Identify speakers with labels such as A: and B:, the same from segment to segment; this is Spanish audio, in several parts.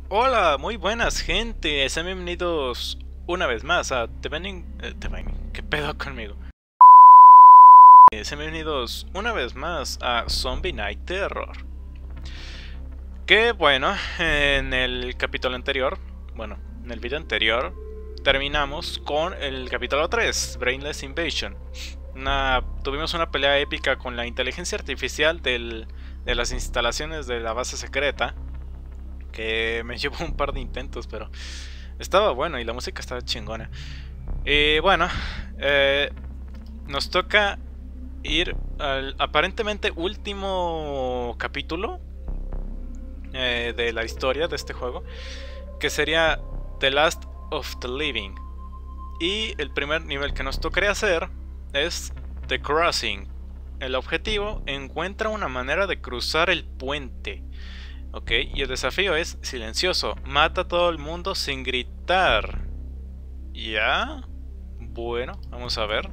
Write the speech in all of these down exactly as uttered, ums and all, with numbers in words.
A: Hola, muy buenas gente, sean bienvenidos una vez más a The Binding... eh, The Binding, ¿qué pedo conmigo? Eh, sean bienvenidos una vez más a Zombie Night Terror. Que bueno, en el capítulo anterior, bueno, en el video anterior, terminamos con el capítulo tres, Brainless Invasion. Una, tuvimos una pelea épica con la inteligencia artificial del, de las instalaciones de la base secreta, que me llevó un par de intentos, pero estaba bueno y la música estaba chingona. Y bueno, eh, nos toca ir al aparentemente último capítulo eh, de la historia de este juego, que sería The Last of the Living. Y el primer nivel que nos tocaría hacer es The Crossing. El objetivo: encuentra una manera de cruzar el puente. Ok, y el desafío es silencioso. Mata a todo el mundo sin gritar. ¿Ya? Bueno, vamos a ver.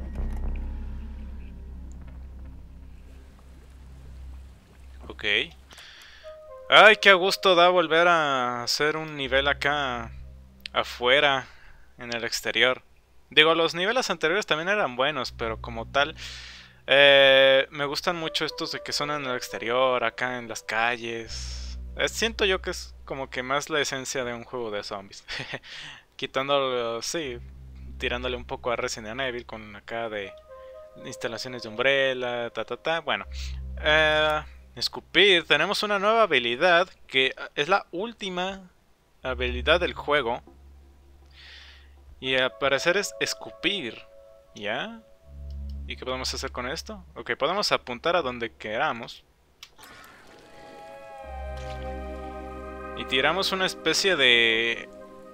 A: Ok. Ay, qué a gusto da volver a hacer un nivel acá afuera, en el exterior. Digo, los niveles anteriores también eran buenos, pero como tal, eh, me gustan mucho estos de que son en el exterior, acá en las calles. Eh, siento yo que es como que más la esencia de un juego de zombies. Quitándolo, sí, tirándole un poco a Resident Evil con acá de instalaciones de Umbrella, ta ta ta. Bueno, eh, escupir. Tenemos una nueva habilidad que es la última habilidad del juego. Y al parecer es escupir. ¿Ya? ¿Y qué podemos hacer con esto? Ok, podemos apuntar a donde queramos. Y tiramos una especie de...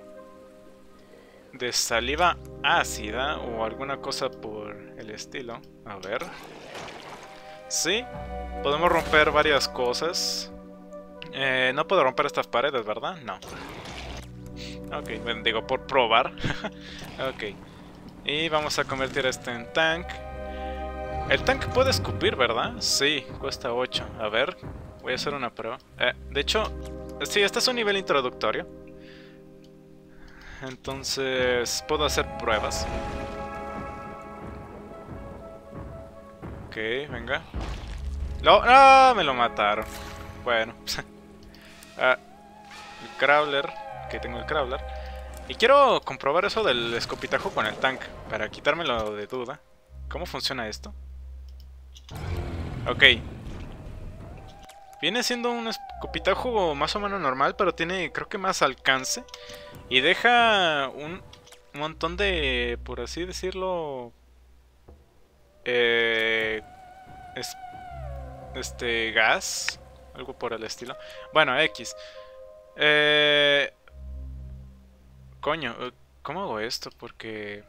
A: de saliva ácida o alguna cosa por el estilo. A ver. Sí, podemos romper varias cosas. Eh, no puedo romper estas paredes, ¿verdad? No. Ok, bueno, digo, por probar. Ok. Y vamos a convertir este en tank. El tank puede escupir, ¿verdad? Sí, cuesta ocho. A ver, voy a hacer una prueba. Eh, de hecho, sí, este es un nivel introductorio. Entonces, puedo hacer pruebas. Ok, venga. No, no, me lo mataron. Bueno. ah, el crawler. Que tengo el crawler. Y quiero comprobar eso del escopitajo con el tank, para quitármelo de duda. ¿Cómo funciona esto? Ok. Viene siendo un escopitajo más o menos normal, pero tiene, creo que, más alcance. Y deja un montón de, por así decirlo... Eh, es, este, gas. Algo por el estilo. Bueno, X. Eh... Coño, ¿cómo hago esto? Porque...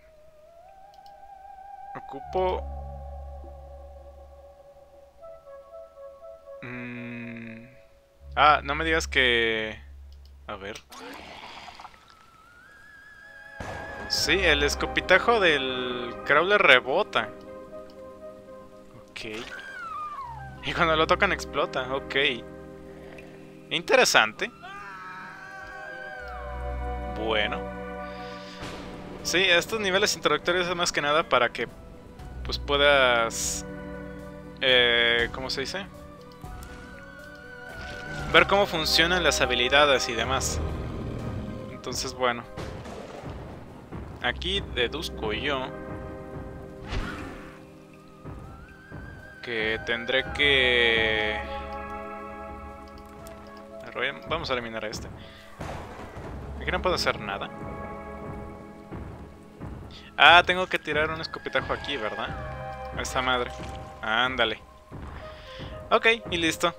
A: Ocupo... Mm... Ah, no me digas que... A ver... Sí, el escopitajo del crawler rebota. Ok. Y cuando lo tocan explota, ok. Interesante. Bueno. Sí, estos niveles introductorios es más que nada para que pues puedas... Eh, ¿Cómo se dice? Ver cómo funcionan las habilidades y demás. Entonces, bueno. Aquí deduzco yo que tendré que... Vamos a eliminar a este. Aquí no puedo hacer nada. Ah, tengo que tirar un escopetajo aquí, ¿verdad? A esta madre. Ándale. Ok, y listo.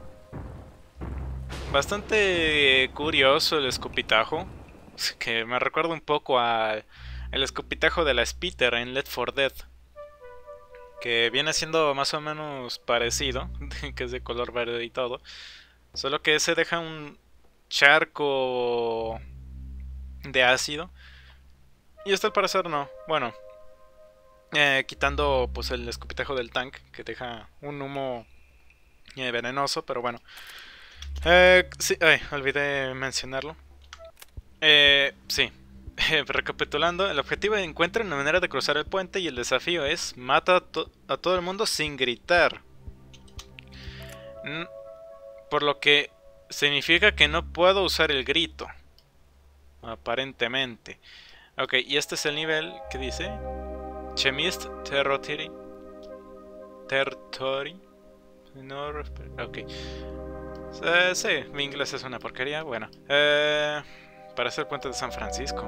A: Bastante curioso el escopitajo. Que me recuerda un poco al el escopitajo de la Spitter en Left four Dead. Que viene siendo más o menos parecido. Que es de color verde y todo. Solo que ese deja un charco de ácido. Y este al parecer no. Bueno, eh, quitando pues el escupitajo del tank, que deja un humo eh, venenoso, pero bueno. Eh, sí, ay, olvidé mencionarlo. Eh, sí. Recapitulando, el objetivo es encuentra una manera de cruzar el puente y el desafío es mata a, to a todo el mundo sin gritar. Mm, por lo que significa que no puedo usar el grito. Aparentemente. Ok, y este es el nivel que dice Chemist Territory. Territory. No, ok. Eh, sí, mi inglés es una porquería. Bueno, eh, para hacer puente de San Francisco.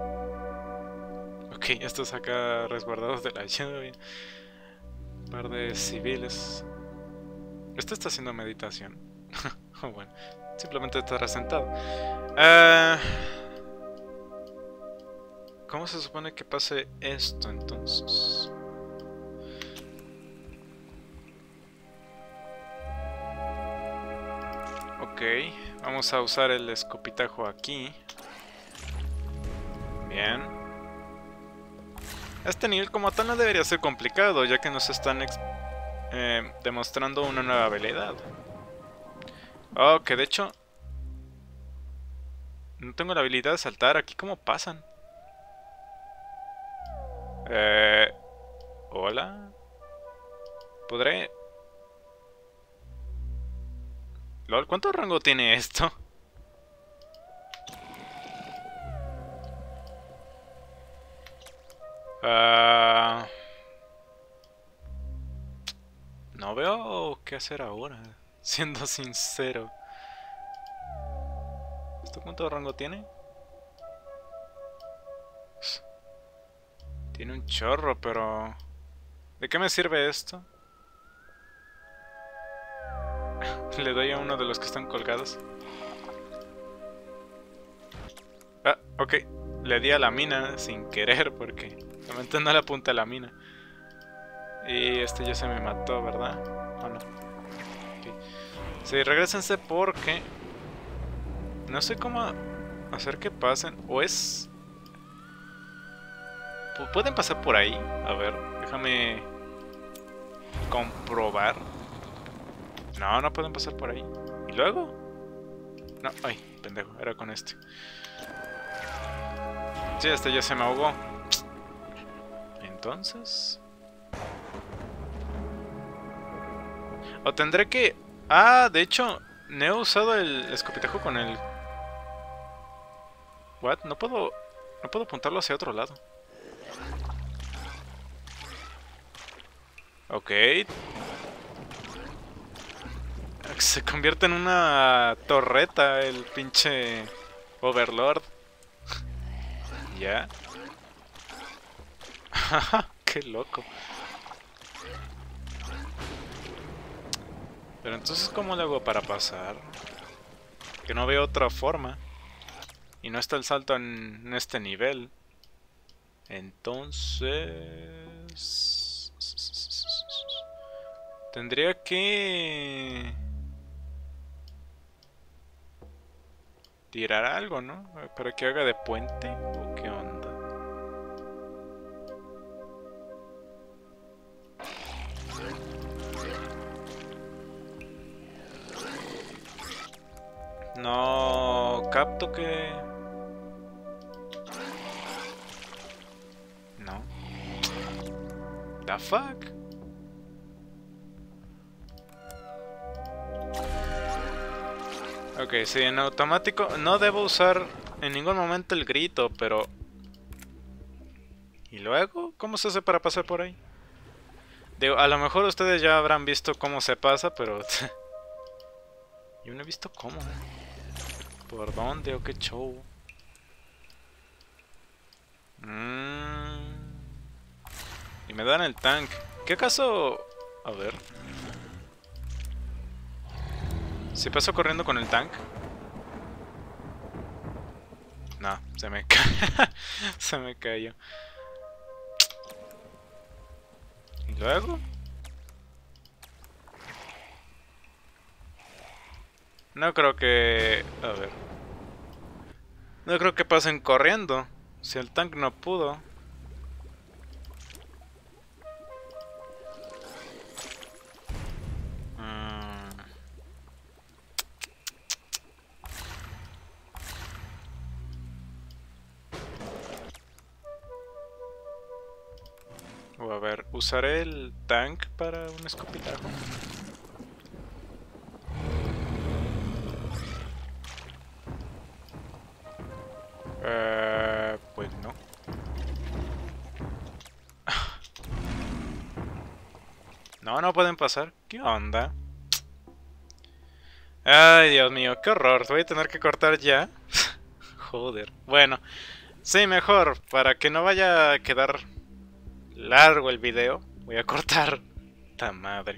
A: Ok, estos acá resguardados de la lluvia. Un par de civiles. Este está haciendo meditación. Bueno, simplemente estará sentado. Eh, ¿Cómo se supone que pase esto entonces? Ok, vamos a usar el escopitajo aquí. Bien. Este nivel como tal no debería ser complicado, ya que nos están eh, demostrando una nueva habilidad. Oh, que de hecho no tengo la habilidad de saltar. Aquí cómo pasan. Eh... Hola. ¿Podré...? LOL, ¿cuánto rango tiene esto? Uh... No veo qué hacer ahora, siendo sincero. ¿Esto cuánto rango tiene? Tiene un chorro, pero... ¿de qué me sirve esto? Le doy a uno de los que están colgados. Ah, ok. Le di a la mina sin querer porque realmente no le apunté a la mina. Y este ya se me mató, ¿verdad? ¿O no? Okay. Sí, regrésense porque... no sé cómo hacer que pasen. O es... ¿pueden pasar por ahí? A ver, déjame comprobar. No, no pueden pasar por ahí. ¿Y luego? No, ay, pendejo, era con este. Sí, este ya se me ahogó. Entonces... o tendré que... ah, de hecho, no he usado el escopitajo con el... what? No puedo... no puedo apuntarlo hacia otro lado. Ok. Se convierte en una torreta el pinche Overlord. Ya. Qué loco. Pero entonces, ¿cómo le hago para pasar? Que no veo otra forma. Y no está el salto en este nivel. Entonces... tendría que... tirar algo, ¿no? Para que haga de puente. ¿O qué onda? No capto que... no. The fuck? Ok, sí, en automático no debo usar en ningún momento el grito, pero... ¿y luego? ¿Cómo se hace para pasar por ahí? Digo, a lo mejor ustedes ya habrán visto cómo se pasa, pero... yo no he visto cómo. ¿Por dónde o qué show? Mm... y me dan el tank. ¿Qué acaso...? A ver... ¿si paso corriendo con el tank? No, se me ca... se me cayó. ¿Y luego? No creo que... a ver... no creo que pasen corriendo. Si el tank no pudo. Mm. O a ver, ¿usaré el tank para un escopetajo? Uh, pues no. No, no pueden pasar. ¿Qué onda? Ay, Dios mío, qué horror. Voy a tener que cortar ya. Joder. Bueno, sí, mejor. Para que no vaya a quedar largo el video, voy a cortar. ¡Ta madre!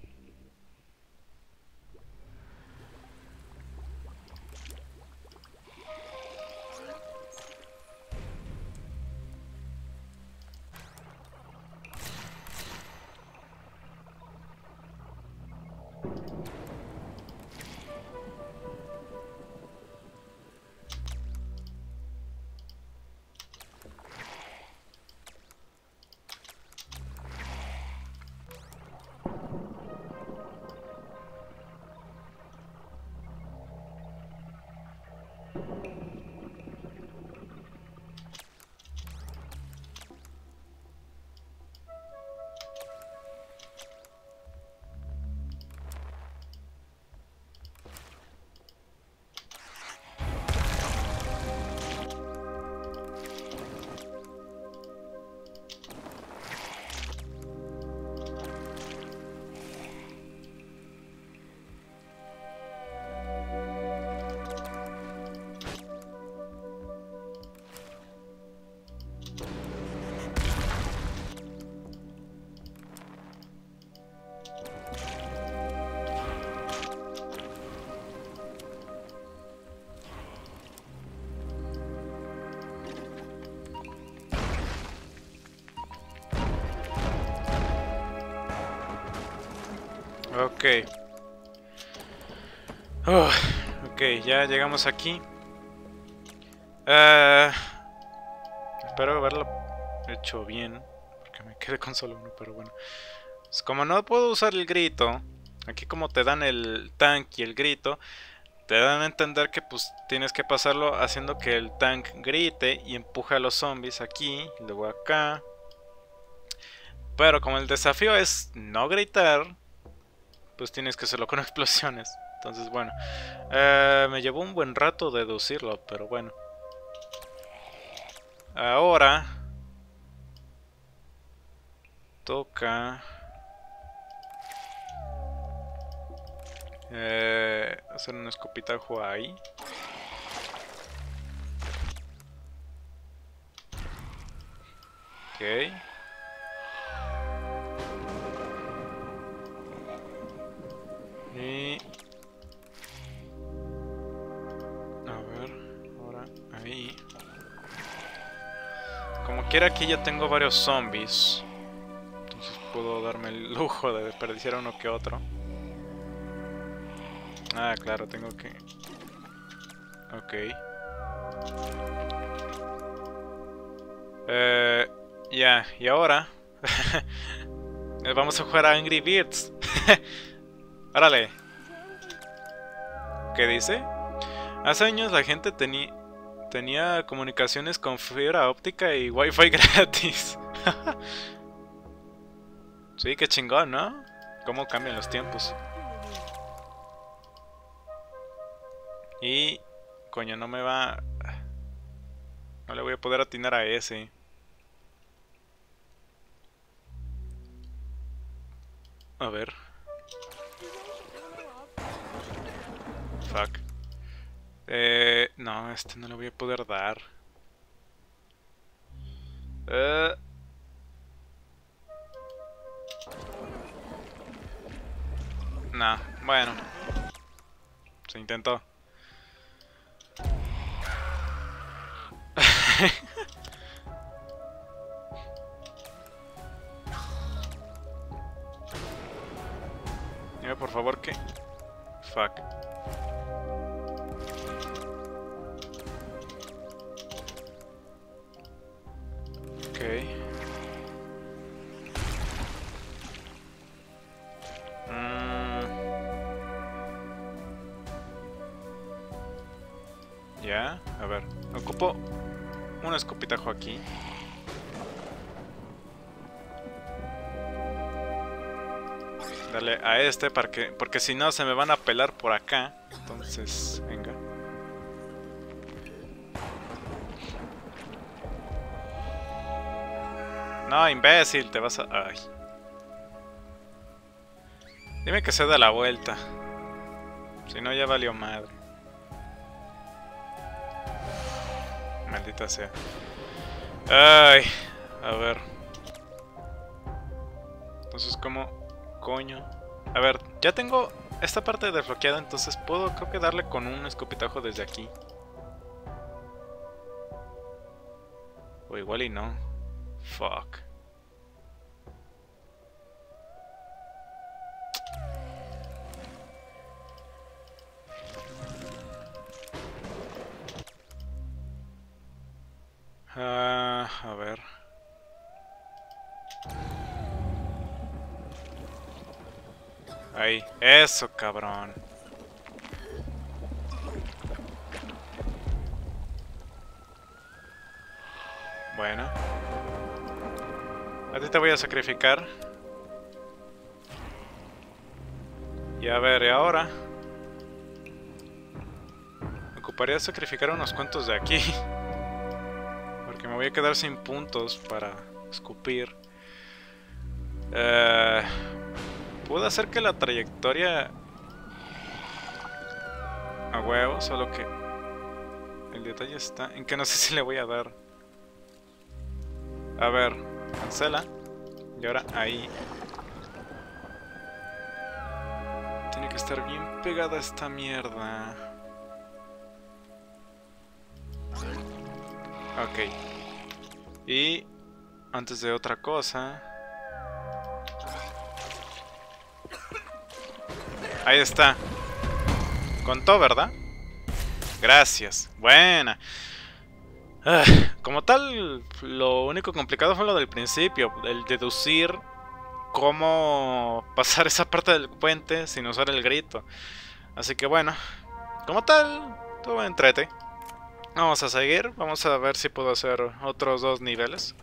A: Ok. Oh, ok, ya llegamos aquí. Uh, espero haberlo hecho bien, porque me quedé con solo uno, pero bueno. Pues como no puedo usar el grito, aquí como te dan el tank y el grito, te dan a entender que pues tienes que pasarlo haciendo que el tank grite y empuje a los zombies aquí, y luego acá. Pero como el desafío es no gritar, pues tienes que hacerlo con explosiones. Entonces bueno, uh, me llevó un buen rato deducirlo, pero bueno. Ahora toca eh, hacer un escopitajo ahí. Ok. Y a ver, ahora ahí. Como quiera aquí ya tengo varios zombies, entonces puedo darme el lujo de desperdiciar uno que otro. Ah, claro, tengo que... Ok. Eh, ya, y ahora... vamos a jugar a Angry Birds. ¡Órale! ¿Qué dice? Hace años la gente tenía... Tenía comunicaciones con fibra óptica y wifi gratis. Sí, qué chingón, ¿no? Cómo cambian los tiempos. Y... Coño, no me va... No le voy a poder atinar a ese. A ver. Fuck. Eh... No, este no le voy a poder dar. Eh... No, bueno. Se intentó. Dime por favor que... Fuck. Ok. Mm. Ya, a ver. Ocupo un escopitajo aquí. Dale a este para que, porque si no se me van a pelar por acá. Entonces, venga. No, imbécil, te vas a... Ay. Dime que se da la vuelta. Si no, ya valió madre. Maldita sea. Ay, a ver. Entonces, ¿cómo coño? A ver, ya tengo esta parte desbloqueada, entonces puedo, creo que darle con un escopetajo desde aquí. O igual y no. Fuck. Ah, a ver. Ahí, eso, cabrón. Bueno. A ti te voy a sacrificar. Y a ver, ¿y ahora? Me ocuparía sacrificar unos cuantos de aquí. Porque me voy a quedar sin puntos para escupir. Eh... Puedo hacer que la trayectoria... A huevo, solo que... El detalle está en que no sé si le voy a dar. A ver, cancela. Y ahora ahí. Tiene que estar bien pegada esta mierda. Ok. Y... Antes de otra cosa... Ahí está. Contó, ¿verdad? Gracias. Buena. Ah, como tal, lo único complicado fue lo del principio. El deducir cómo pasar esa parte del puente sin usar el grito. Así que bueno. Como tal, todo entrete. Vamos a seguir. Vamos a ver si puedo hacer otros dos niveles.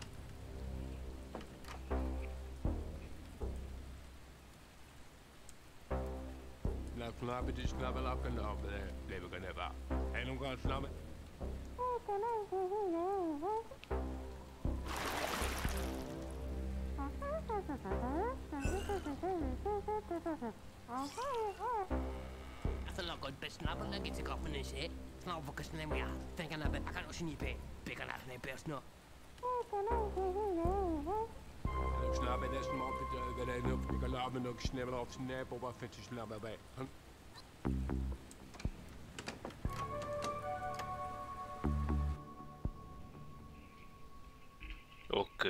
B: Snappen, die snappen lakken op, bleef ik er net aan. En hoe gaan snappen?
C: Efter lagt godt besnappen, der gik op med en sæt. Snart for kasten af mig. Den kan jeg kan også ni pæ. Bækker der sådan en bærs nu.
B: Nu snappen det som op, det er nu. Vi kan lave nok snappen op til nabo, hvor fedt de snappen bag.
A: Ok.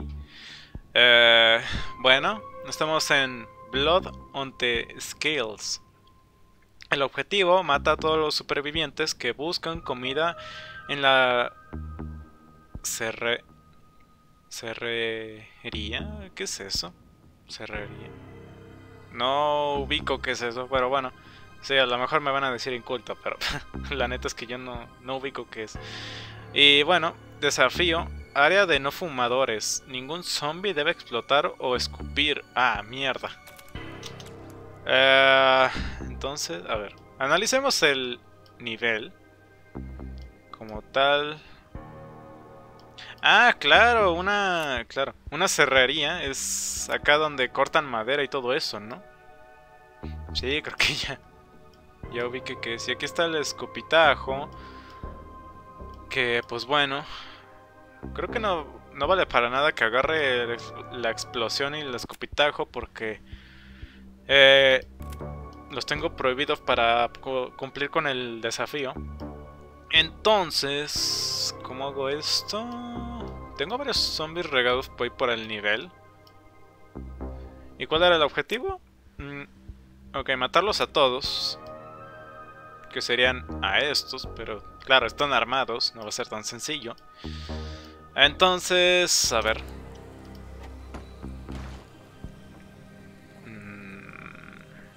A: Eh, bueno, estamos en Blood on the Scales. El objetivo: mata a todos los supervivientes que buscan comida en la cerre... cerrería. ¿Qué es eso? Cerrería. No ubico qué es eso, pero bueno. Sí, a lo mejor me van a decir inculto, pero la neta es que yo no, no ubico qué es. Y bueno, desafío: área de no fumadores. Ningún zombie debe explotar o escupir. Ah, mierda. Uh, entonces, a ver. Analicemos el nivel. Como tal. Ah, claro, una... Claro, una cerrería es acá donde cortan madera y todo eso, ¿no? Sí, creo que ya... Ya ubiqué que si aquí está el escopitajo. Que, pues bueno... Creo que no, no vale para nada que agarre la explosión y el escopitajo porque eh, los tengo prohibidos para cumplir con el desafío. Entonces, ¿cómo hago esto? Tengo varios zombies regados por, por el nivel. ¿Y cuál era el objetivo? Mm, ok, matarlos a todos. Que serían a estos, pero claro, están armados, no va a ser tan sencillo. Entonces, a ver. Mm.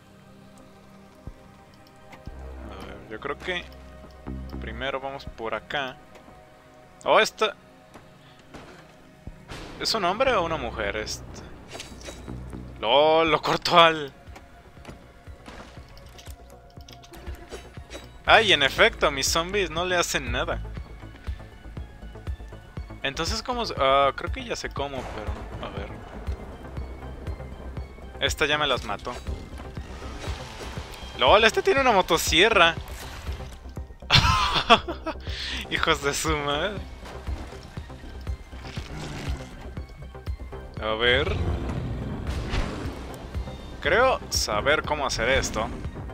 A: A ver, yo creo que primero vamos por acá. Oh, esta... ¿Es un hombre o una mujer? Este... Lo, lo cortó al... Ay, en efecto, mis zombies no le hacen nada. Entonces, ¿cómo? Uh, creo que ya sé cómo, pero... A ver. Esta ya me las mató. ¡Lol! Este tiene una motosierra. Hijos de su madre. A ver. Creo saber cómo hacer esto.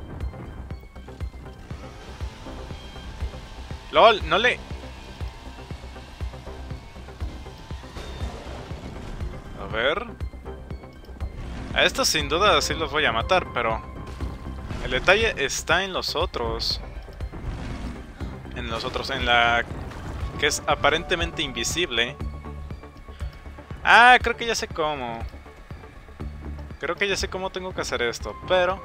A: ¡Lol! No le... A ver... A estos sin duda sí los voy a matar, pero... El detalle está en los otros. En los otros, en la... Que es aparentemente invisible. Ah, creo que ya sé cómo. Creo que ya sé cómo tengo que hacer esto, pero...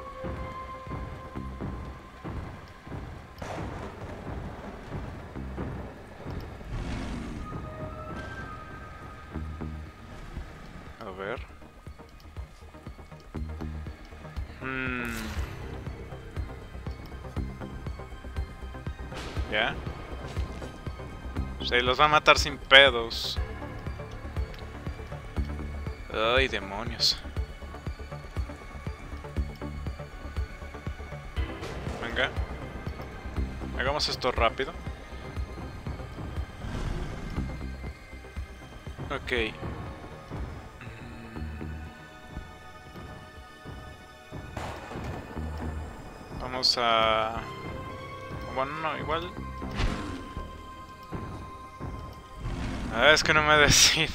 A: A ver... Hmm... ¿Ya? Se los va a matar sin pedos. Ay, demonios. Venga. Hagamos esto rápido. Ok. Vamos a... Bueno, no, igual... Ah, es que no me decido.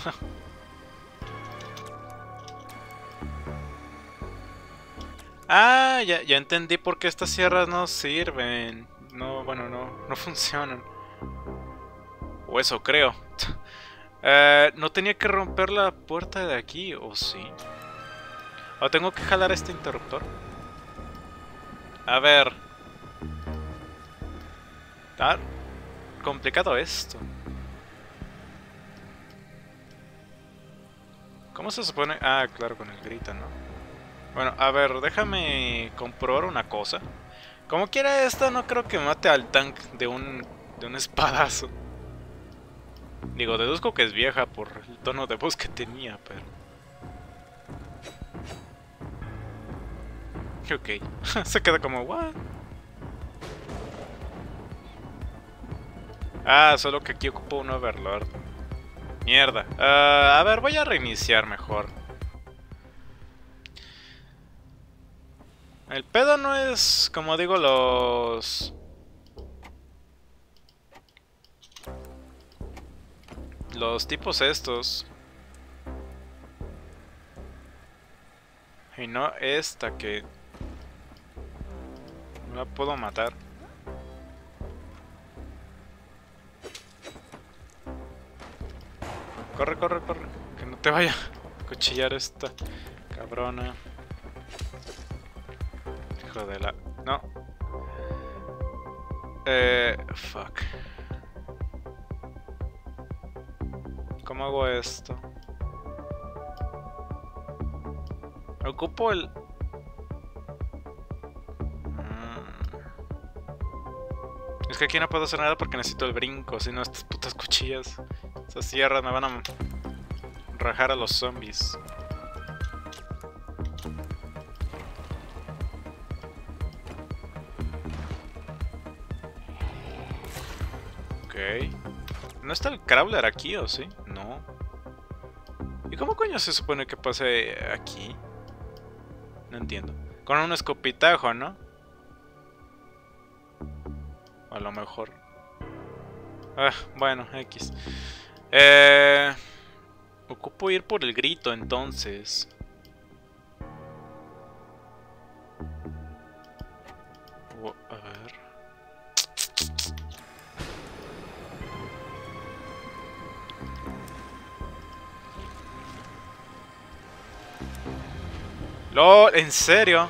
A: Ah, ya, ya entendí por qué estas sierras no sirven. No, bueno, no, no funcionan. O eso creo. eh, ¿No tenía que romper la puerta de aquí? ¿O sí? ¿O tengo que jalar este interruptor? A ver. Está complicado esto. ¿Cómo se supone? Ah, claro, con el grito, ¿no? Bueno, a ver, déjame comprobar una cosa. Como quiera esta, no creo que mate al tank de un, de un espadazo. Digo, deduzco que es vieja por el tono de voz que tenía, pero... Ok, se queda como, ¿what? Ah, solo que aquí ocupo un Overlord. Mierda. Uh, a ver, voy a reiniciar mejor. El pedo no es, como digo, los... Los tipos estos. Y no esta que... No la puedo matar. Corre, corre, corre. Que no te vaya a cuchillar esta cabrona. Hijo de la... No. Eh... Fuck. ¿Cómo hago esto? Ocupo el... Es que aquí no puedo hacer nada porque necesito el brinco, si no estas putas cuchillas, esas sierras me van a rajar a los zombies. Ok. ¿No está el Crawler aquí o sí? No. ¿Y cómo coño se supone que pase aquí? No entiendo. Con un escopitajo, ¿no? A lo mejor. Ah, bueno, X. Eh, ocupo ir por el grito entonces. Oh, a ver. LOL, ¿en serio?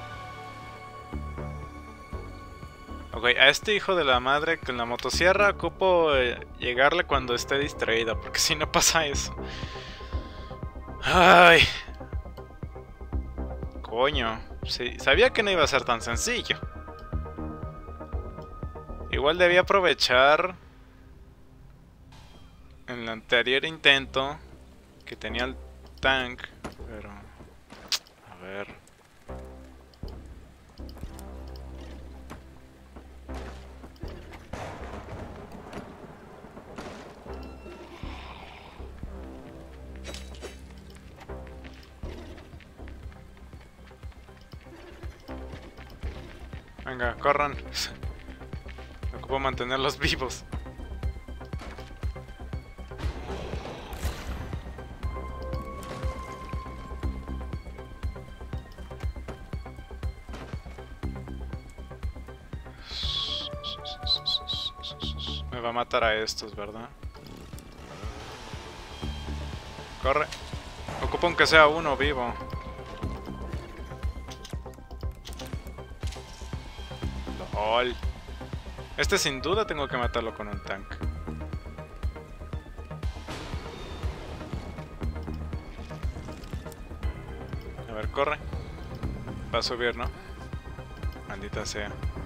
A: Ok, a este hijo de la madre con la motosierra ocupo eh, llegarle cuando esté distraída, porque si no pasa eso. Ay. Coño, sí, sabía que no iba a ser tan sencillo. Igual debía aprovechar en el anterior intento que tenía el tank, pero a ver. Venga, corran. Me ocupo mantenerlos vivos. Me va a matar a estos, ¿verdad? Corre. Ocupo aunque sea uno vivo. LOL. Este sin duda tengo que matarlo con un tank. A ver, corre. Va a subir, ¿no? Maldita sea.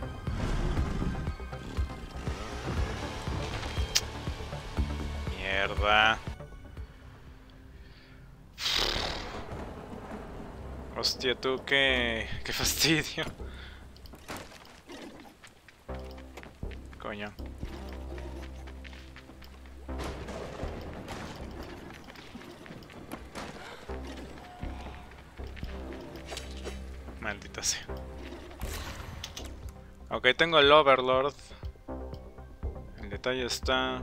A: Mierda. Hostia, tú, qué... qué fastidio. Coño. Maldita sea. Ok, tengo el Overlord. El detalle está...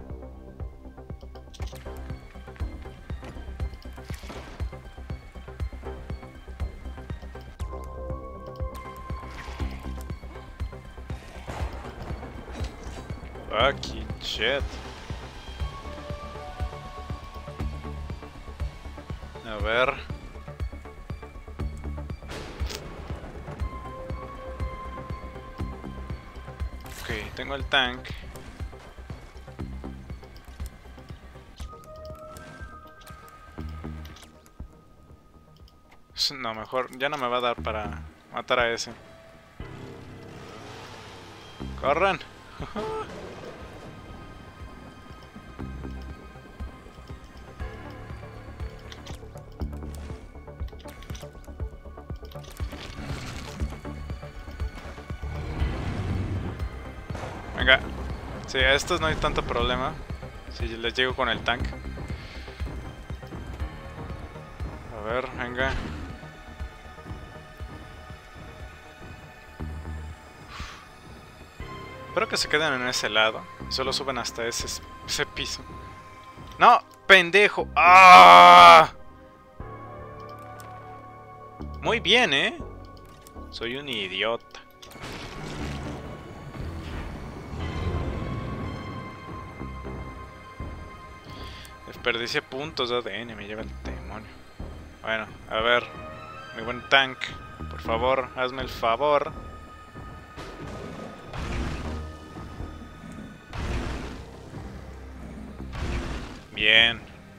A: Fucking shit. A ver. Ok, tengo el tank. No, mejor ya no me va a dar para matar a ese. ¡Corran! Venga. Sí, a estos no hay tanto problema. Si les llego con el tank. A ver, venga. Espero que se queden en ese lado. Y solo suben hasta ese, ese piso. ¡No! ¡Pendejo! ¡Ah! Muy bien, ¿eh? Soy un idiota. Desperdicié puntos de A D N, me lleva el demonio. Bueno, a ver. Mi buen tank, por favor, hazme el favor. Bien.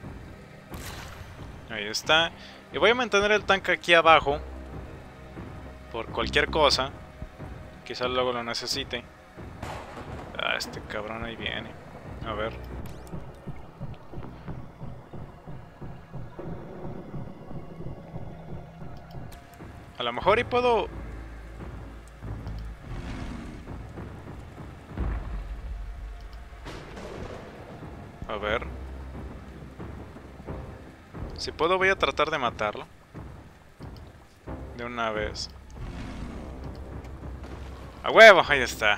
A: Ahí está. Y voy a mantener el tanque aquí abajo. Por cualquier cosa. Quizás luego lo necesite. Ah, este cabrón ahí viene. A ver. A lo mejor y puedo... A ver. Si puedo voy a tratar de matarlo. De una vez. ¡A huevo! Ahí está.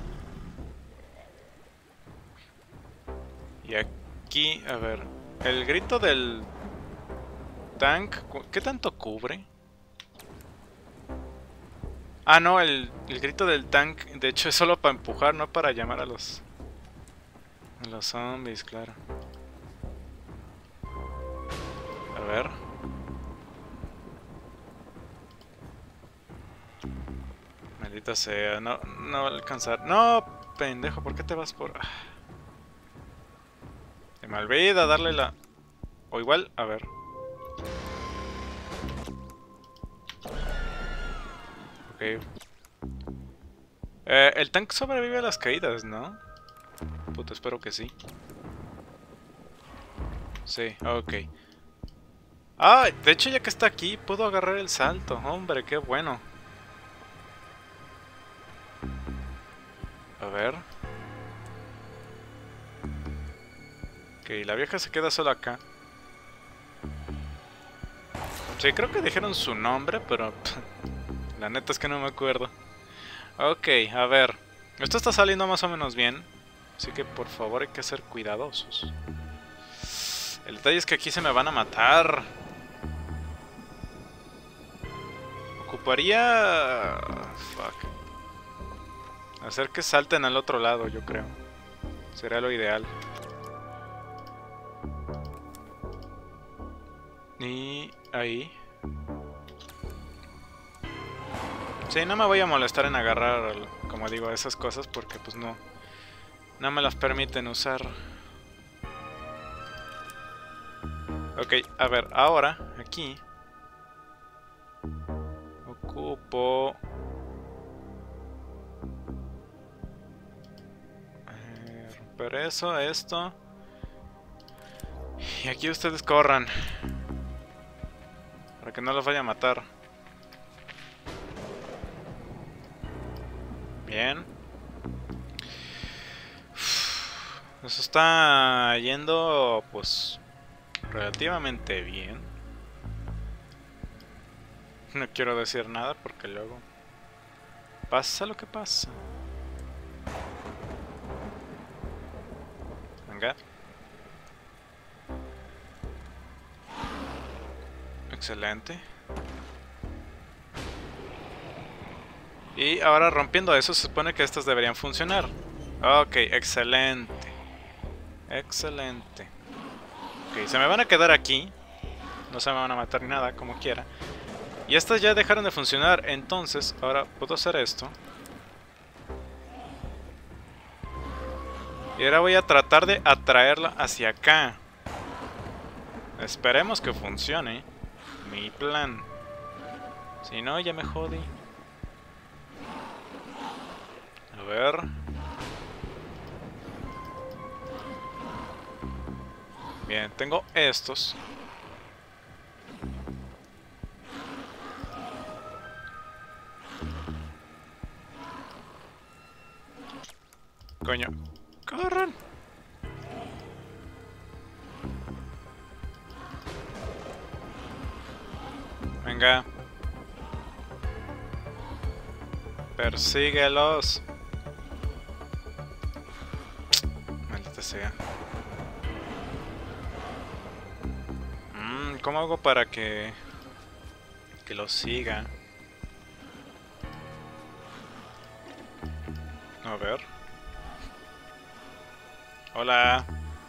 A: Y aquí, a ver. El grito del tank, ¿qué tanto cubre? Ah, no, el, el grito del tank, de hecho es solo para empujar, no para llamar a los... A los zombies, claro. A ver. Maldita sea, no, no va a alcanzar. No, pendejo, ¿por qué te vas por...? Se me olvida darle la... O igual, a ver. Ok. Eh, el tanque sobrevive a las caídas, ¿no? Puta, espero que sí. Sí, ok. Ah, de hecho ya que está aquí, puedo agarrar el salto. Hombre, qué bueno. A ver. Ok, la vieja se queda sola acá. Sí, creo que dijeron su nombre, pero la neta es que no me acuerdo. Ok, a ver. Esto está saliendo más o menos bien. Así que por favor hay que ser cuidadosos. El detalle es que aquí se me van a matar. Ocuparía... Fuck. Hacer que salten al otro lado, yo creo. Sería lo ideal. Y ahí. Sí, no me voy a molestar en agarrar, como digo, esas cosas porque pues no, no me las permiten usar. Ok, a ver, ahora, aquí ocupo... Eh, romper eso, esto. Y aquí ustedes corran. Para que no los vaya a matar. Bien. Eso está yendo, pues, relativamente bien. No quiero decir nada porque luego pasa lo que pasa. Venga. Excelente. Y ahora rompiendo eso se supone que estas deberían funcionar. Ok, excelente. Excelente. Ok, se me van a quedar aquí. No se me van a matar ni nada, como quiera. Y estas ya dejaron de funcionar. Entonces, ahora puedo hacer esto. Y ahora voy a tratar de atraerla hacia acá. Esperemos que funcione mi plan. Si no, ya me jodí. A ver. Bien, tengo estos. Coño. ¡Corran! Venga. Persíguelos. Maldita sea. Mm, ¿cómo hago para que... que los siga? A ver. Hola.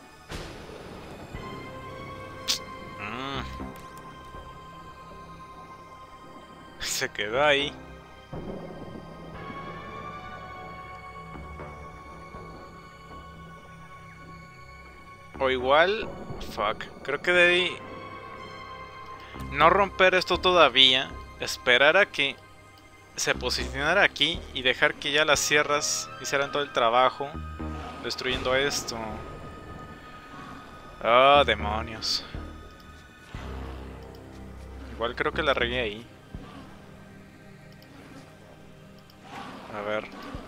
A: Mm. Se quedó ahí. O igual... Fuck. Creo que debí... no romper esto todavía. Esperar a que se posicionara aquí y dejar que ya las sierras hicieran todo el trabajo. Destruyendo esto. Oh, demonios. Igual creo que la regué ahí. A ver.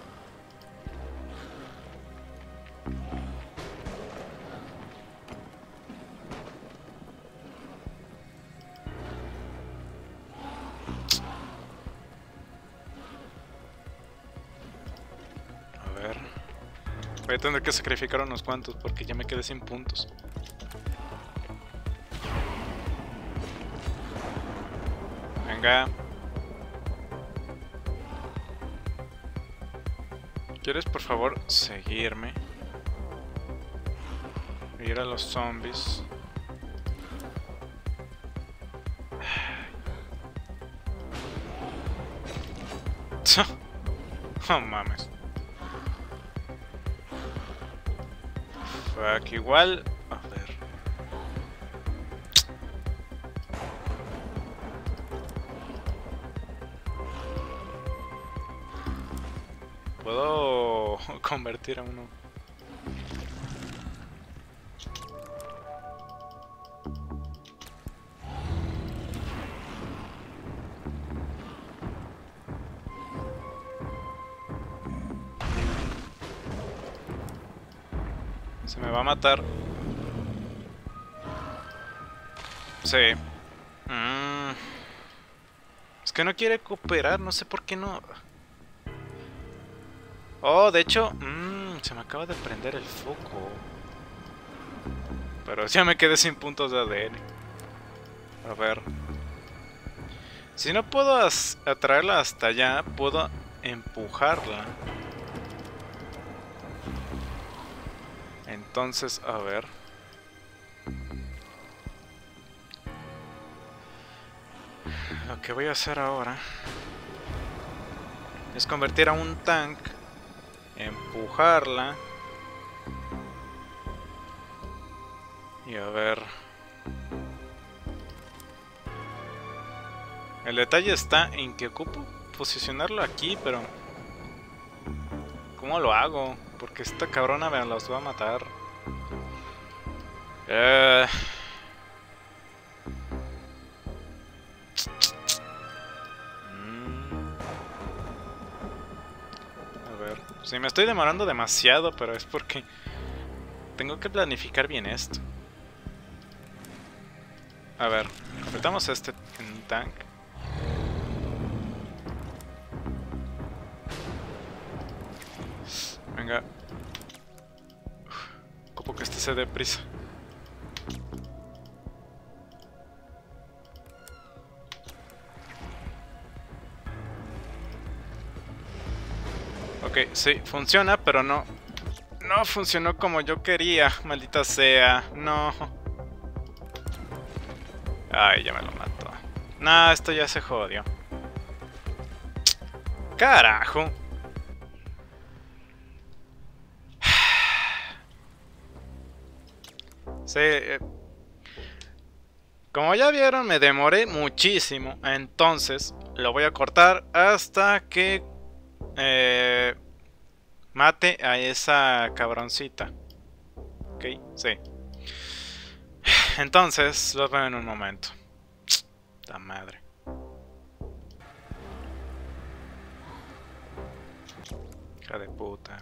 A: A ver. Voy a tener que sacrificar unos cuantos porque ya me quedé sin puntos. Venga. ¿Quieres por favor seguirme? Ir a los zombies. Oh mames. Fuck, igual. A ver. convertir a uno. Se me va a matar. Sí. Mm. Es que no quiere cooperar, no sé por qué no. Oh, de hecho, mmm, se me acaba de prender el foco. Pero ya me quedé sin puntos de A D N. A ver. Si no puedo atraerla hasta allá, puedo empujarla. Entonces, a ver. Lo que voy a hacer ahora es convertir a un tank, empujarla y a ver. El detalle está en que ocupo posicionarlo aquí, pero ¿cómo lo hago? Porque esta cabrona me los va a matar. Eh... Sí, me estoy demorando demasiado, pero es porque tengo que planificar bien esto. A ver, convertamos este en un tank. Venga. Ocupo que este se dé prisa. Ok, sí, funciona, pero no... No funcionó como yo quería, maldita sea. No. Ay, ya me lo mató. Nah, esto ya se jodió. Carajo. Sí. Eh, como ya vieron, me demoré muchísimo. Entonces, lo voy a cortar hasta que... Eh, mate a esa cabroncita. Ok, sí. Entonces, los veo en un momento. La madre. Hija de puta.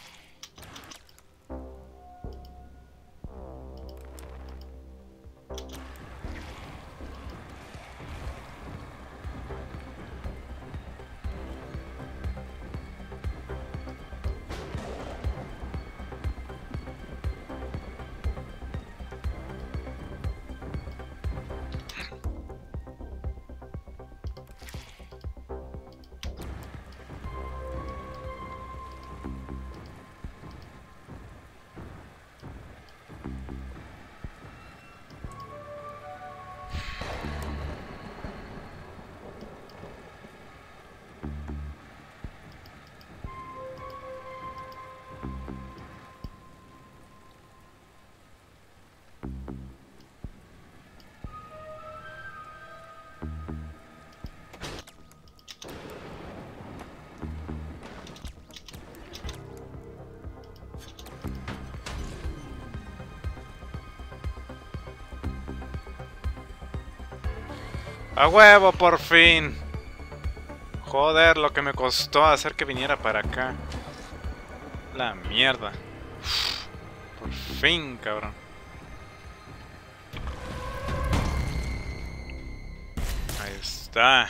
A: ¡A huevo, por fin! Joder, lo que me costó hacer que viniera para acá. La mierda. Por fin, cabrón. Ahí está.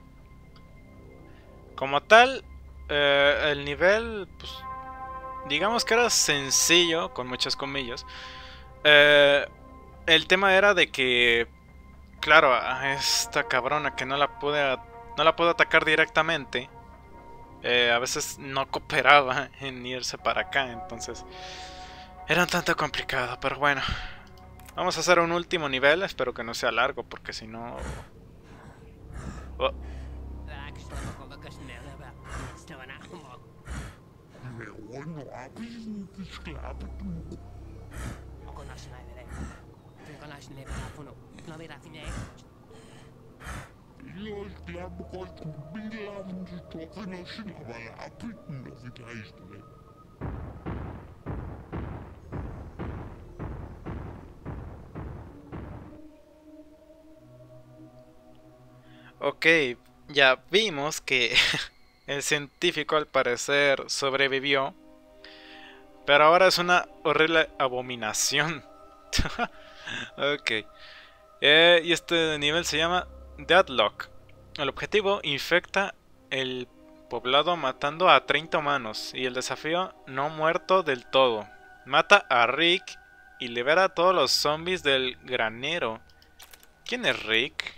A: Como tal, eh, el nivel, pues, digamos que era sencillo, con muchas comillas. Eh, el tema era de que, claro, a esta cabrona que no la pude, no la puedo atacar directamente. Eh, a veces no cooperaba en irse para acá, entonces era un tanto complicado, pero bueno. Vamos a hacer un último nivel, espero que no sea largo, porque si no... Oh. Ok, ya vimos que el científico al parecer sobrevivió, pero ahora es una horrible abominación. Ok, eh, y este nivel se llama Deadlock. El objetivo: infecta el poblado matando a treinta humanos, y el desafío: no muerto del todo. Mata a Rick y libera a todos los zombies del granero. ¿Quién es Rick?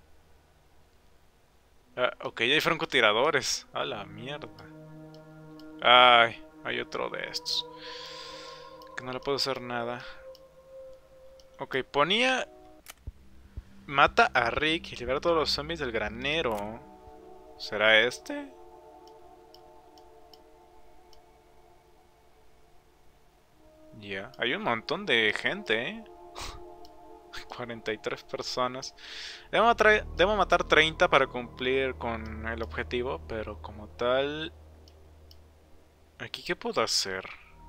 A: Ah, ok, hay francotiradores. A la mierda. Ay, hay otro de estos. Que no le puedo hacer nada. Ok, ponía... Mata a Rick y libera a todos los zombies del granero. ¿Será este? Ya, yeah. Hay un montón de gente, ¿eh? cuarenta y tres personas. Debo matar, debo matar treinta para cumplir con el objetivo, pero como tal... ¿Aquí qué puedo hacer?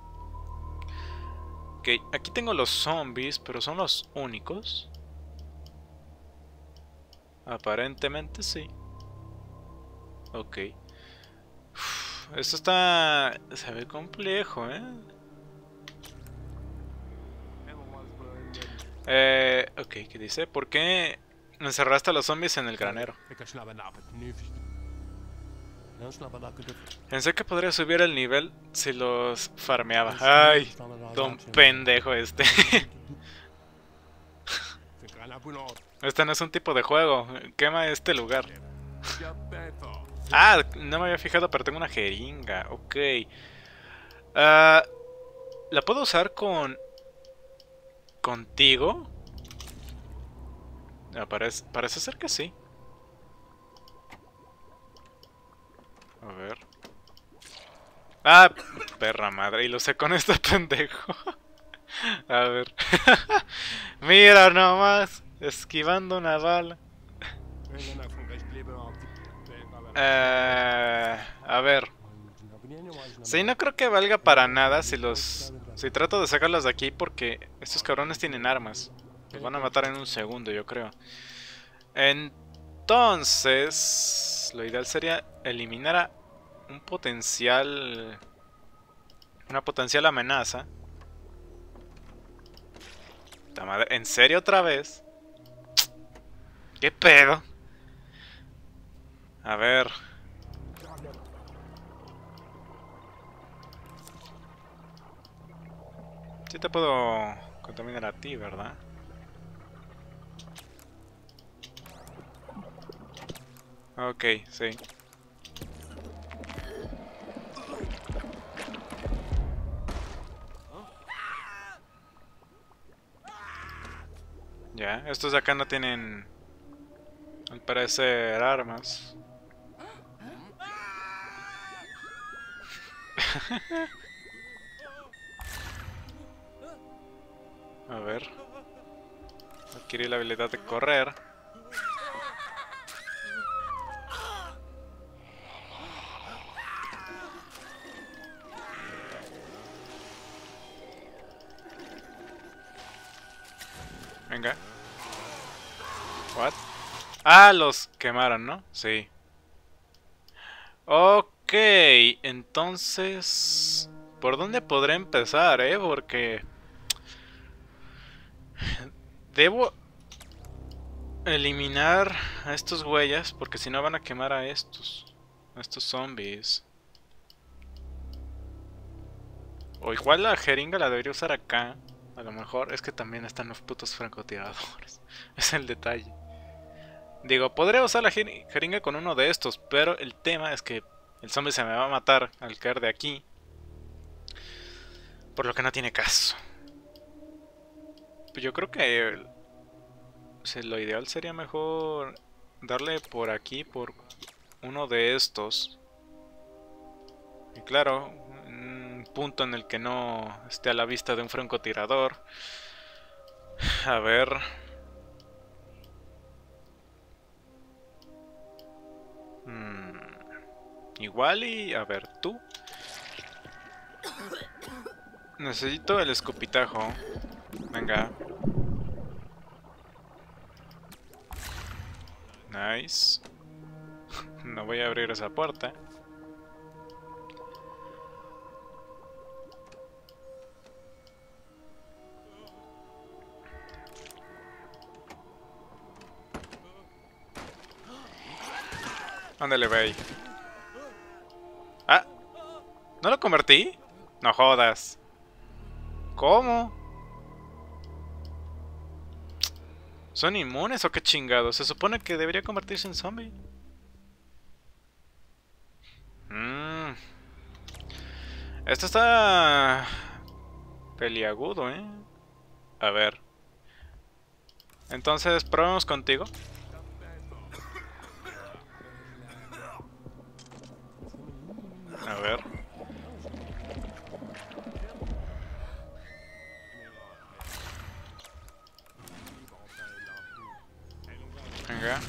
A: Ok, aquí tengo los zombies, pero son los únicos. Aparentemente sí. Ok. Uf, esto está... se ve complejo, ¿eh? Eh, ok, ¿qué dice? ¿Por qué encerraste a los zombies en el granero? Pensé que podría subir el nivel si los farmeaba. Ay, don pendejo este. Este no es un tipo de juego. Quema este lugar. Ah, no me había fijado, pero tengo una jeringa. Ok. Uh, ¿La puedo usar con... contigo? Ah, parece, parece ser que sí. A ver. Ah, perra madre. Y lo sé con este pendejo. A ver. Mira nomás. Esquivando una bala. Eh, a ver. Sí, no creo que valga para nada si los... Si trato de sacarlos de aquí, porque estos cabrones tienen armas. Los van a matar en un segundo, yo creo. Entonces... Lo ideal sería eliminar a un potencial... Una potencial amenaza. Puta madre, ¿en serio otra vez? ¿Qué pedo? A ver... Sí te puedo contaminar a ti, ¿verdad? Ok, sí. Ya, estos de acá no tienen, al parecer, armas. A ver. Adquirí la habilidad de correr. Venga. What? Ah, los quemaron, ¿no? Sí. Ok, entonces... ¿Por dónde podré empezar, eh? Porque... Debo eliminar a estos huellas, porque si no van a quemar a estos. A estos zombies. O igual la jeringa la debería usar acá. A lo mejor es que también están los putos francotiradores. Es el detalle. Digo, podría usar la jeringa con uno de estos, pero el tema es que el zombie se me va a matar al caer de aquí. Por lo que no tiene caso. Yo creo que o sea, lo ideal sería mejor darle por aquí, por uno de estos. Y claro, un punto en el que no esté a la vista de un francotirador. A ver. Hmm. Igual y... A ver, tú. Necesito el escupitajo. Venga. Nice. No voy a abrir esa puerta. Ándale, ve. Ah, ¿no lo convertí? No jodas. ¿Cómo? ¿Son inmunes o qué chingados? Se supone que debería convertirse en zombie. Mmm. Esto está peliagudo, ¿eh? A ver. Entonces, probemos contigo. A ver. Venga.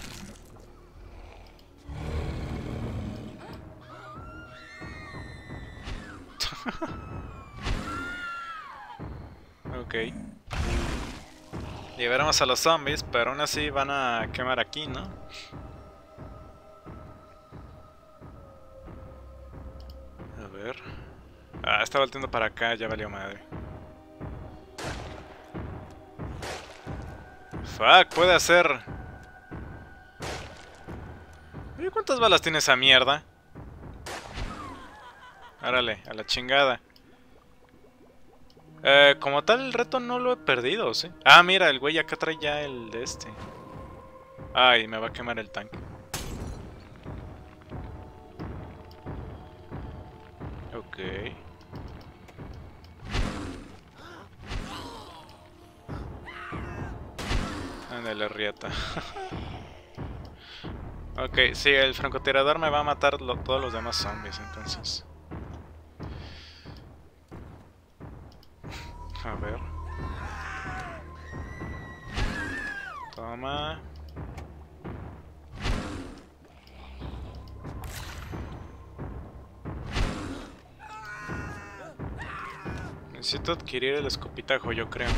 A: Ok. Liberamos a los zombies, pero aún así van a quemar aquí, ¿no? A ver. Ah, está volteando para acá, ya valió madre. Fuck, puede hacer. Oye, ¿cuántas balas tiene esa mierda? Árale, a la chingada. Eh, como tal, el reto no lo he perdido, ¿sí? Ah, mira, el güey acá trae ya el de este. Ay, me va a quemar el tanque. Ok. Ándale, riata. Ok, sí, el francotirador me va a matar lo, todos los demás zombies, entonces. A ver. Toma. Necesito adquirir el escopitajo, yo creo.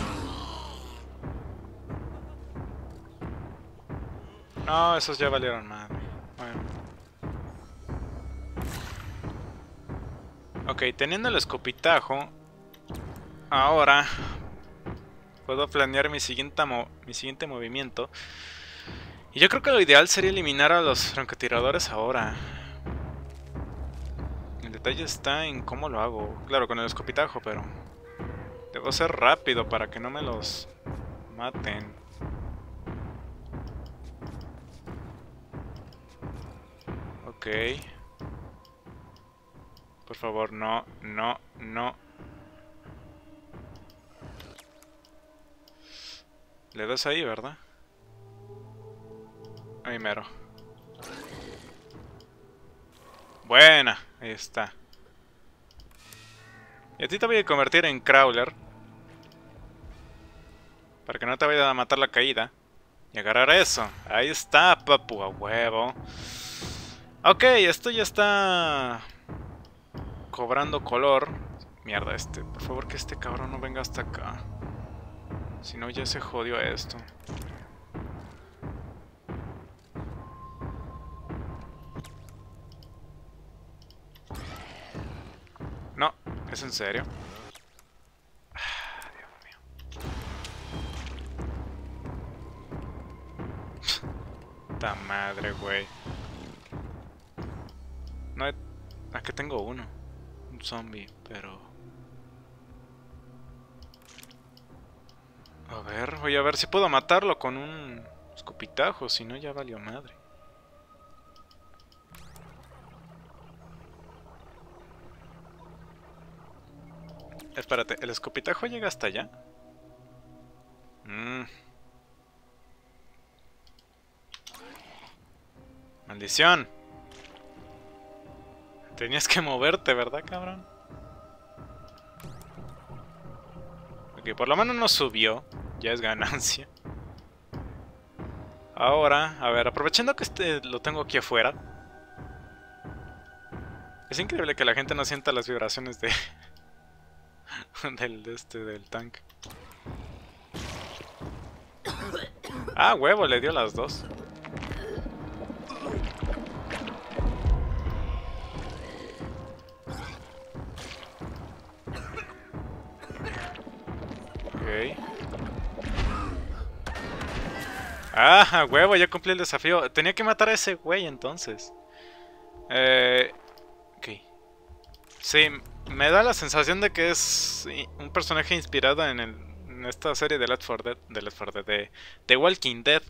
A: No, esos ya valieron madre. Bueno. Ok, teniendo el escopitajo, ahora puedo planear mi siguiente, mo mi siguiente movimiento. Y yo creo que lo ideal sería eliminar a los francotiradores ahora. El detalle está en cómo lo hago. Claro, con el escopitajo, pero debo ser rápido para que no me los maten. Ok. Por favor, no, no, no. Le das ahí, ¿verdad? Ahí mero. Buena, ahí está. Y a ti te voy a convertir en crawler, para que no te vaya a matar la caída. Y agarrar eso. Ahí está, papu, a huevo. Ok, esto ya está cobrando color. Mierda, este. Por favor, que este cabrón no venga hasta acá. Si no, ya se jodió esto. No, ¿es en serio? Ah, Dios mío. Ta madre, güey. No he... Aquí tengo uno. Un zombie, pero... A ver, voy a ver si puedo matarlo con un escopitajo, si no ya valió madre. Espérate, ¿el escopitajo llega hasta allá? Mmm. Maldición. Tenías que moverte, ¿verdad, cabrón? Ok, por lo menos no subió. Ya es ganancia. Ahora, a ver, aprovechando que este lo tengo aquí afuera. Es increíble que la gente no sienta las vibraciones de... del, de este, del tanque. Ah, huevo, le dio las dos. Ok. Ah, huevo, ya cumplí el desafío. Tenía que matar a ese güey entonces. Eh... Ok. Sí, me da la sensación de que es un personaje inspirado en, el, en esta serie de Left four Dead, de Left four Dead, de The Walking Dead.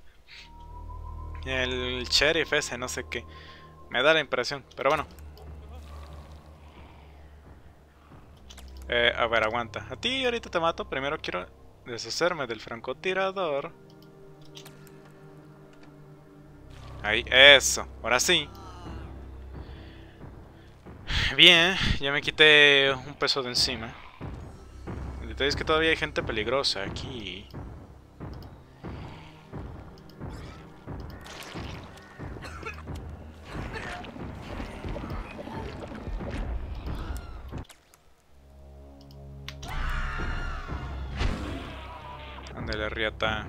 A: El sheriff ese, no sé qué. Me da la impresión, pero bueno. Eh, a ver, aguanta. A ti ahorita te mato. Primero quiero deshacerme del francotirador. Ahí, eso. Ahora sí. Bien, ya me quité un peso de encima. El detalle es que todavía hay gente peligrosa aquí. Ándale, riata.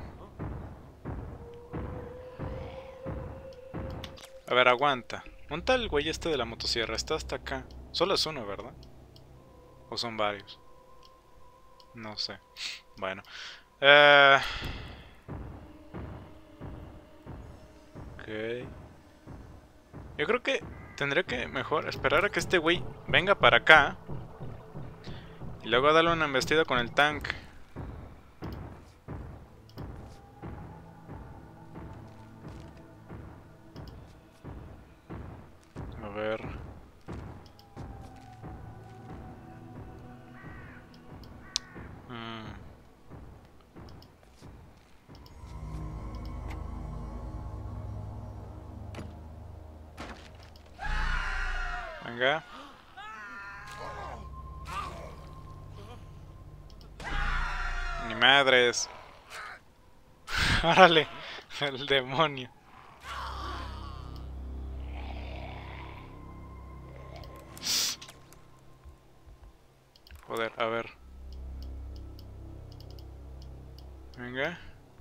A: A ver, aguanta. ¿Dónde el güey este de la motosierra? Está hasta acá. Solo es uno, ¿verdad? ¿O son varios? No sé. Bueno. Eh... Ok. Yo creo que tendré que mejor esperar a que este güey venga para acá. Y luego darle una embestida con el tank. A ver. Mm. Venga. Ni madres. Órale, el demonio. Joder, a ver. Venga.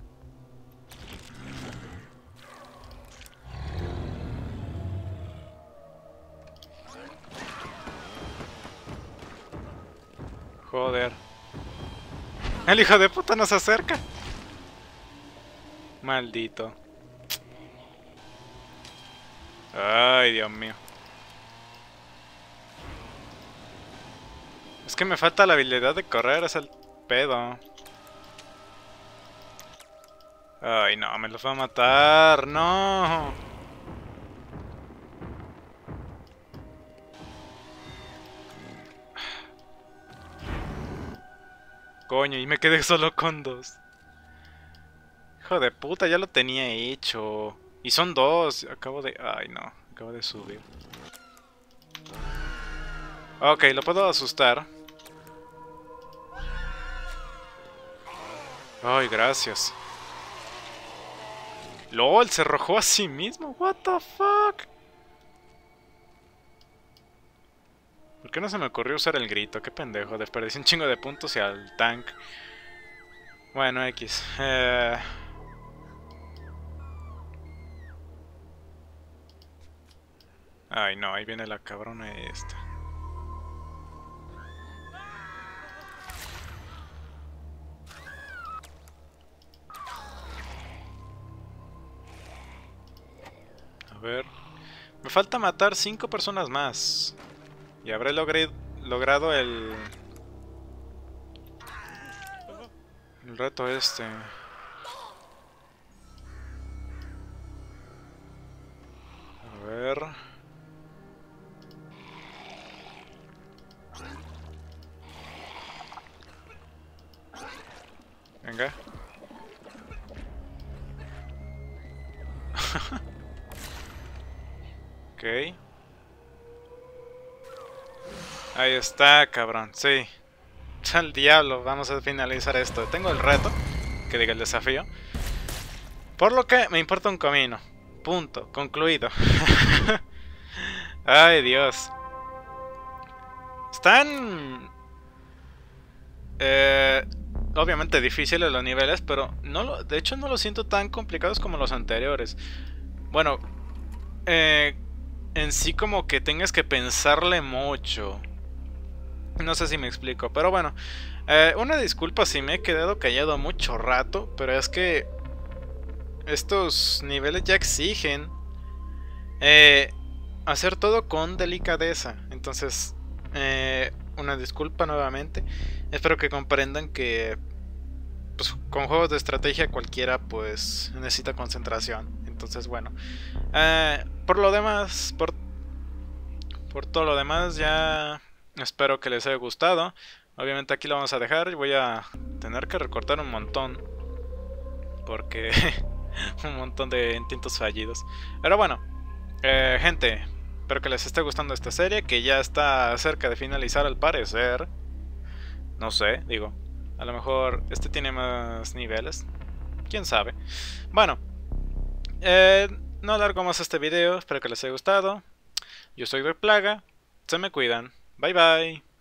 A: Joder. El hijo de puta nos acerca. Maldito. Ay, Dios mío. Es que me falta la habilidad de correr, es el pedo. Ay, no, me los va a matar, no. Coño, y me quedé solo con dos. Hijo de puta, ya lo tenía hecho. Y son dos, acabo de... Ay, no, acabo de subir. Ok, lo puedo asustar. Ay, gracias. LOL, se arrojó a sí mismo. What the fuck. ¿Por qué no se me ocurrió usar el grito? Qué pendejo. Desperdicié un chingo de puntos y al tank. Bueno, X. Eh... Ay, no, ahí viene la cabrona esta. A ver. Me falta matar cinco personas más. Y habré logre, logrado el... El reto este. A ver... Venga. Ok. Ahí está, cabrón. Sí. Al diablo, vamos a finalizar esto. Tengo el reto, que diga el desafío. Por lo que me importa un comino. Punto. Concluido. Ay, Dios. Están... Eh... Obviamente difíciles los niveles, pero no lo, de hecho no los siento tan complicados como los anteriores. Bueno, eh, en sí como que tengas que pensarle mucho. No sé si me explico, pero bueno. Eh, una disculpa si me he quedado callado mucho rato, pero es que estos niveles ya exigen eh, hacer todo con delicadeza. Entonces, eh, una disculpa nuevamente. Espero que comprendan que pues, con juegos de estrategia cualquiera pues necesita concentración. Entonces, bueno. Eh, por lo demás, por, por todo lo demás, ya espero que les haya gustado. Obviamente aquí lo vamos a dejar. Voy a tener que recortar un montón. Porque un montón de intentos fallidos. Pero bueno, eh, gente, espero que les esté gustando esta serie, que ya está cerca de finalizar al parecer. No sé, digo, a lo mejor este tiene más niveles. Quién sabe. Bueno, eh, no alargo más este video, espero que les haya gustado. Yo soy de Plaga, se me cuidan. Bye bye.